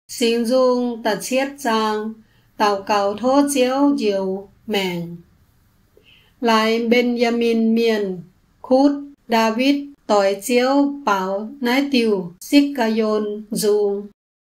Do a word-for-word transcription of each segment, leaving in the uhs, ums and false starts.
Xin dung tật chiết giang, tàu cầu thô chiếu diệu mèng. Lại Benjamin miền, khút David tỏi chiếu bảo nái tiều xích ca yôn dung.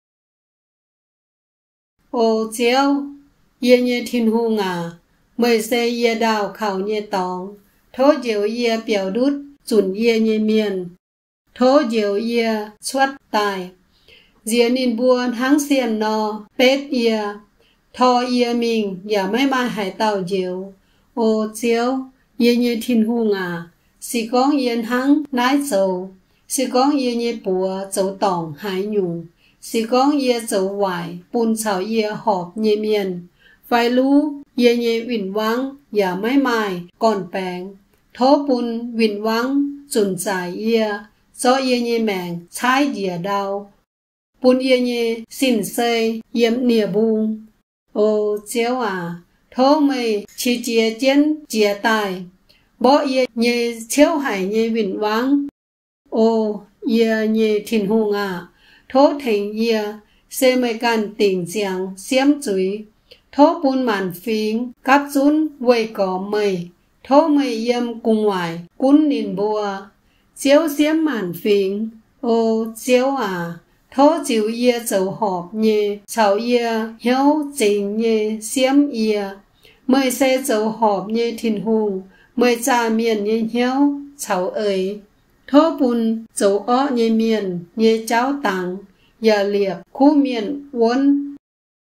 Ô chiếu, yê nhê thiên hù ngà, mời xe yê đào khảo nhê tòng, thô diệu yê biểu đút dùn yê nhê miền, thô diệu yê xuất tài. Dìa nín buồn hăng xiên nò, bết yê, thô yê mình, yà mấy mai hải tàu diệu. Ô chiếu, yê nhê thiên hù ngà, xì con yên hăng nái dầu, xì con yê nhê bùa dầu tòng hải nhung, xì con yê dầu hoài, bùn chào yê họp nhê miền. Vài lú, yê nhê vinh vắng, yà mấy mai, còn bèng, thô bùn vinh vắng, dùn dài yê, do yê nhê mèng, trái dìa đau. Bùn yê nhê xin xây, yếm nìa bùng. Ô chiếu à, thô mây chỉ chìa chén chìa tài, bỏ yê nhê chiếu hải nhê vinh vắng. Ô yê nhê thiên hù ngà, thô thành yê, xê mây can tình giang xiêm chuối, thô bùn màn phính, cắp dún vây có mây, thô mây yếm cùng ngoài, cún nín bùa, chiếu xiêm màn phính. Ô chiếu à, thô chiếu yê dầu họp nhê, chào yê hiếu trình nhê xiêm yê, mây xe dầu họp nhê thiên hùng, mây cha miền nhê hiếu, chào ơi. Thô bùn dầu ó nhê miền, nhê cháu tàng, yà liệp khu miền uốn.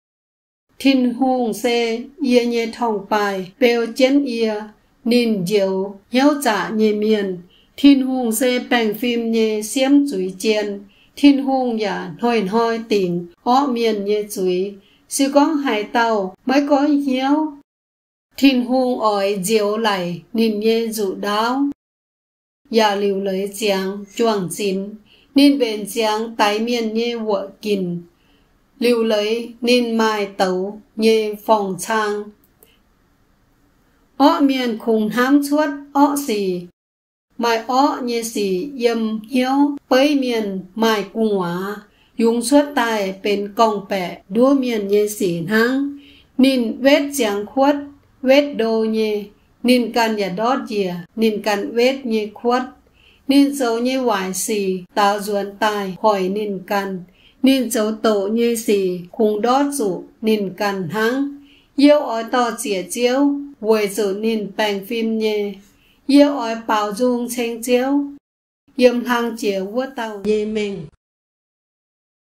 Thiên hùng xe yê nhê thòng bài, bèo chén yê, nín diệu hiếu trả nhê miền. Thiên hùng xe bèng phim nhê xiêm chuối chén, thiên hùng yà hoi hoi tỉnh, ó miền nhê chuối, sư con hải tàu mới có hiếu. Thiên hùng ỏi diệu lại, nín nhê dụ đáo. Yà liu lấy giang chuang chín, nín bền giang tái miền nhê vợ kìn. Liu lấy nín mai tấu nhê phòng trang. Ó miền khung hám chuốt ó xì, mai ó nhê xì yếm hiếu bấy miền mai cung hóa. Dùng suốt tài bên cong bẹ đua miền nhê xì hăng. Nín vết giang khuất, vết đô nhê, nín can yà đót dìa, nín can vết nhê khuất. Nín dấu nhê hoài xì, tao duẩn tài hỏi nín can. Nín dấu tổ nhê xì, khung đót dụ, nín can hăng. Yêu ói to chìa chiếu, vùi dụ nín bèng phim nhê. Yêu ói bảo dung chênh chiếu, yếm hăng chìa vua tàu nhê mình.